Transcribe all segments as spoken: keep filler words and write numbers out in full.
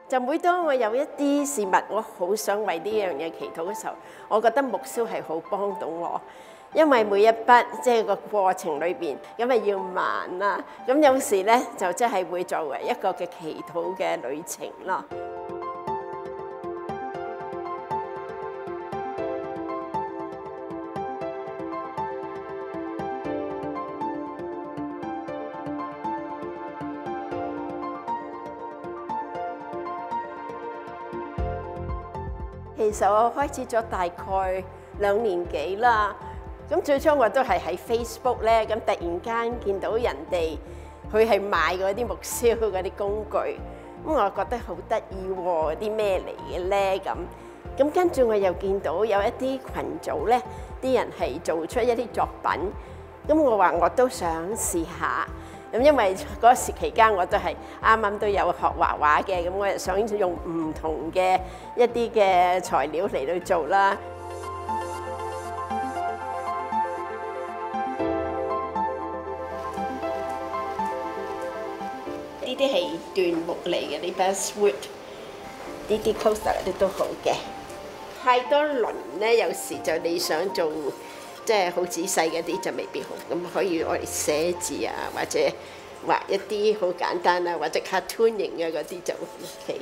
就每當我有一啲事物，我好想為呢樣嘢祈禱嘅時候，我覺得木燒係好幫到我，因為每一筆即係個過程裏邊，咁咪要慢啦。咁有時咧就即係會作為一個嘅祈禱嘅旅程咯。其實我開始咗大概兩年幾啦，咁最初我都係喺 Facebook 咧，咁突然間見到人哋佢係賣嗰啲木燒嗰啲工具，咁我覺得好得意喎，啲咩嚟嘅咧咁，咁跟住我又見到有一啲群組咧，啲人係做出一啲作品，咁我話我都想試下。咁因為嗰時期間我都係啱啱都有學畫畫嘅，咁我又想用唔同嘅一啲嘅材料嚟到做啦。呢啲係椴木嚟嘅，呢把 wood， 呢啲 coaster 啲都好嘅。太多輪咧，有時就你想做。即係好仔細嗰啲就未必好，咁可以攞嚟寫字啊，或者畫一啲好簡單啊，或者 cartoon 型嘅嗰啲就 OK。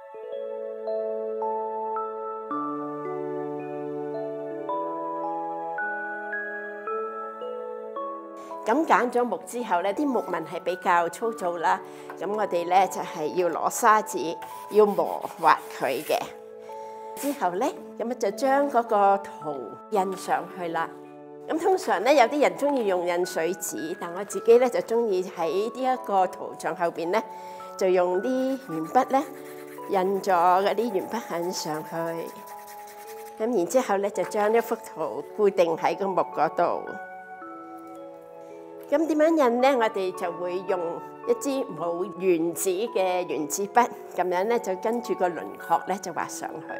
咁揀咗木之後咧，啲木紋係比較粗糙啦，咁我哋咧就係要攞砂紙要磨滑佢嘅。之後咧，咁就將嗰個圖印上去啦。咁通常咧，有啲人中意用印水紙，但我自己咧就中意喺呢一個圖像後邊咧，就用啲鉛筆咧印咗嗰啲鉛筆痕上去。咁然之後咧，就將一幅圖固定喺個木嗰度。咁點樣印咧？我哋就會用一支冇原子嘅原子筆，咁樣咧就跟住個輪廓咧就畫上去。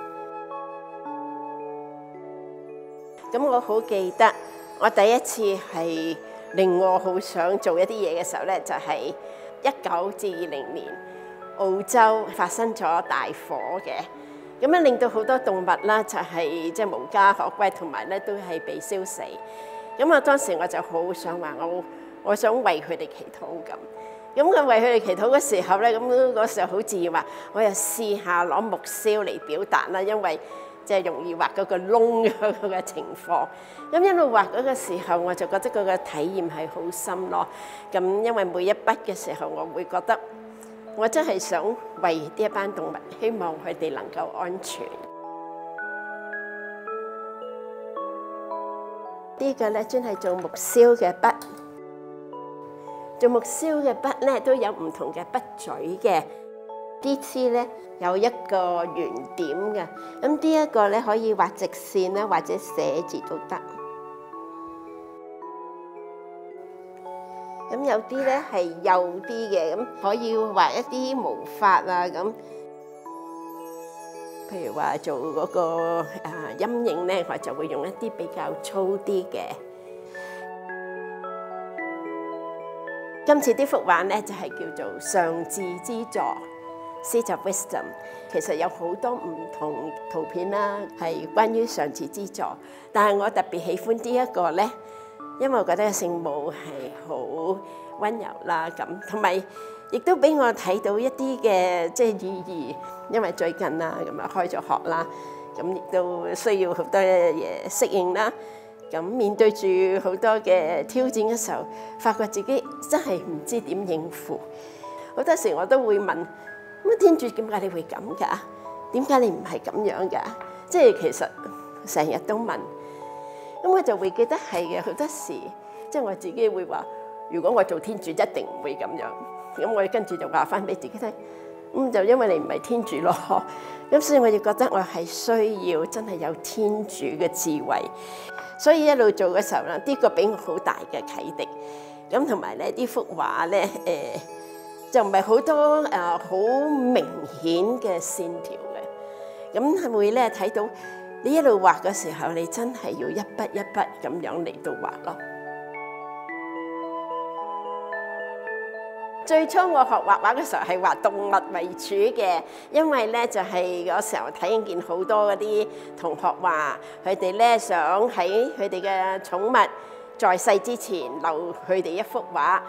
咁我好記得，我第一次係令我好想做一啲嘢嘅時候咧，就係一九至二零年澳洲發生咗大火嘅，咁樣令到好多動物啦，就係即係無家可歸，同埋咧都係被燒死。咁啊，當時我就好想話我，我想為佢哋祈禱咁。咁我為佢哋祈禱嘅時候咧，咁嗰時候好自然話，我又試下攞木燒嚟表達啦，因為即係容易畫嗰個窿嗰個嘅情況。咁一路畫嗰個時候，我就覺得嗰個體驗係好深咯。咁因為每一筆嘅時候，我會覺得我真係想為呢一班動物，希望佢哋能夠安全。呢個咧專係做木燒嘅筆，做木燒嘅筆咧都有唔同嘅筆嘴嘅。呢支咧有一個圓點嘅，咁呢一個咧可以畫直線啦，或者寫字都得。咁有啲咧係幼啲嘅，咁可以畫一啲毛髮啊咁。譬如話做嗰個啊陰影咧，我就會用一啲比較粗啲嘅。今次啲幅畫咧就係叫做上智之座 Seat of Wisdom， 其實有好多唔同圖片啦，係關於上智之座。但係我特別喜歡呢一個咧，因為我覺得聖母係好溫柔啦，咁同埋亦都俾我睇到一啲嘅即係意義。因為最近啦，咁啊開咗學啦，咁亦都需要好多嘢適應啦。咁面對住好多嘅挑戰嘅時候，發覺自己真係唔知點應付。好多時我都會問：乜天主點解你會咁㗎？點解你唔係咁樣㗎？即係其實成日都問。咁我就會記得係嘅，好多時即係我自己會話：如果我做天主，一定唔會咁樣。咁我跟住就話翻俾自己聽。咁就因為你唔係天主咯，咁所以我就覺得我係需要真係有天主嘅智慧，所以一路做嘅時候咧，呢個俾我好大嘅啟迪。咁同埋咧，呢幅畫咧，誒就唔係好多誒好明顯嘅線條嘅，咁係會咧睇到你一路畫嘅時候，你真係要一筆一筆咁樣嚟到畫咯。 最初我學畫畫嘅時候係畫動物為主嘅，因為咧就係嗰時候睇見好多嗰啲同學話，佢哋咧想喺佢哋嘅寵物在世之前留佢哋一幅畫。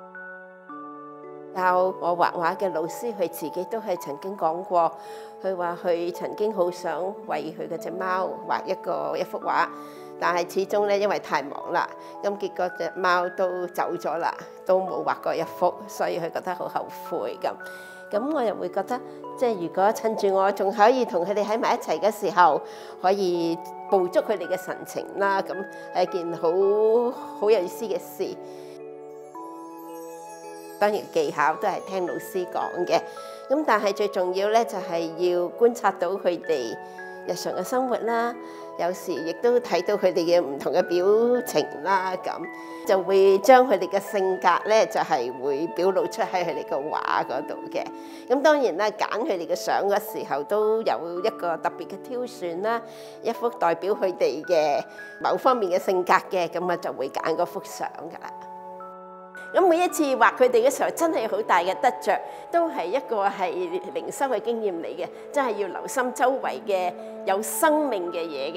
教我畫畫嘅老師，佢自己都係曾經講過，佢話佢曾經好想為佢嘅隻貓畫一個一幅畫，但係始終咧因為太忙啦，咁結果隻貓都走咗啦，都冇畫過一幅，所以佢覺得好後悔咁。咁我又會覺得，即係如果趁住我仲可以同佢哋喺埋一齊嘅時候，可以捕捉佢哋嘅神情啦，咁係一件好好有意思嘅事。當然技巧都係聽老師講嘅，咁但係最重要咧就係要觀察到佢哋日常嘅生活啦，有時亦都睇到佢哋嘅唔同嘅表情啦，咁就會將佢哋嘅性格咧就係會表露出喺佢哋嘅畫嗰度嘅。咁當然啦，揀佢哋嘅相嘅時候都有一個特別嘅挑選啦，一幅代表佢哋嘅某方面嘅性格嘅，咁啊就會揀嗰幅相噶啦。咁每一次畫佢哋嘅時候，真係好大嘅得着，都係一個係靈修嘅經驗嚟嘅，真係要留心周圍嘅有生命嘅嘢嘅。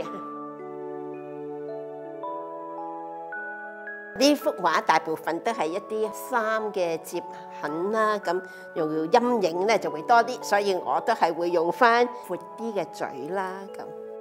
呢幅畫大部分都係一啲衫嘅摺痕啦，咁用陰影咧就會多啲，所以我都係會用返闊啲嘅嘴啦咁。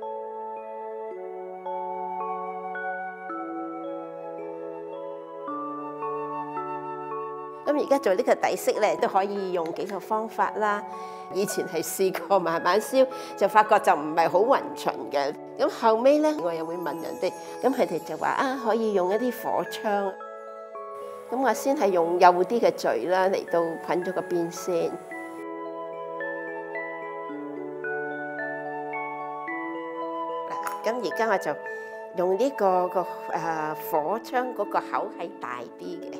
咁而家做呢個底色咧，都可以用幾個方法啦。以前係試過慢慢燒，就發覺就唔係好勻循嘅。咁後尾咧，我又會問人哋，咁佢哋就話啊，可以用一啲火槍。咁我先係用幼啲嘅嘴啦，嚟到捆咗個邊先。嗱，咁而家我就用呢個個誒火槍嗰個口係大啲嘅。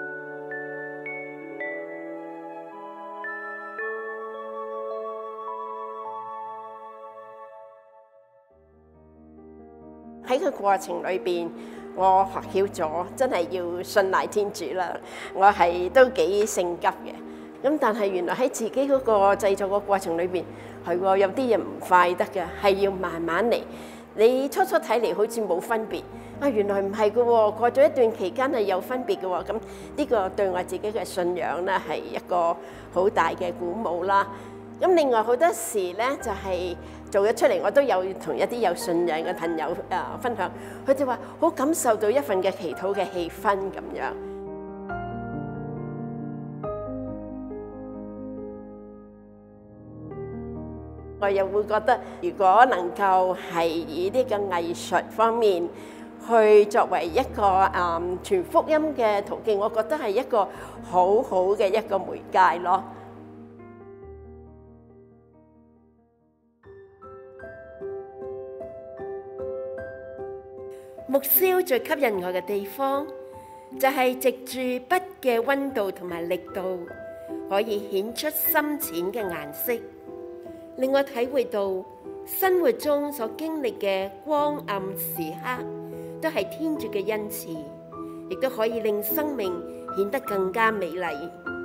喺個過程裏邊，我學曉咗，真係要信賴天主啦。我係都幾性急嘅，咁但係原來喺自己嗰個製作個過程裏邊，係喎有啲嘢唔快得嘅，係要慢慢嚟。你初初睇嚟好似冇分別，啊原來唔係嘅喎，過咗一段期間係有分別嘅喎。咁呢個對我自己嘅信仰咧係一個好大嘅鼓舞啦。咁另外好多時咧就係做咗出嚟，我都有同一啲有信仰嘅朋友誒分享，佢哋話好感受到一份嘅祈禱嘅氣氛咁樣。我又會覺得，如果能夠係以呢個藝術方面去作為一個誒傳福音嘅途徑，我覺得係一個好好嘅一個媒介咯。木燒最吸引我嘅地方，就係藉住筆嘅溫度同埋力度，可以顯出深淺嘅顏色，令我體會到生活中所經歷嘅光暗時刻，都係天主嘅恩賜，亦都可以令生命顯得更加美麗。